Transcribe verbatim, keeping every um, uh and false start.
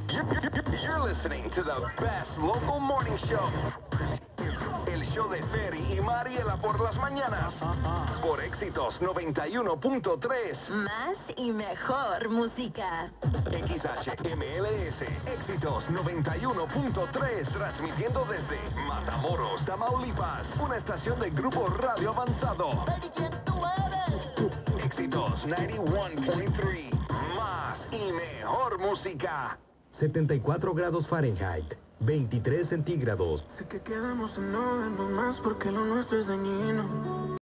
You're, you're- you're listening to the best local morning show. El show de Ferry y Mariela por las mañanas. Por Éxitos noventa y uno punto tres. Más y mejor música. X H M L S Éxitos noventa y uno punto tres, transmitiendo desde Matamoros, Tamaulipas, una estación de Grupo Radio Avanzado. Éxitos noventa y uno punto tres, más y mejor música. setenta y cuatro grados Fahrenheit, veintitrés centígrados. Sé que quedamos en no vernos más porque lo nuestro es dañino.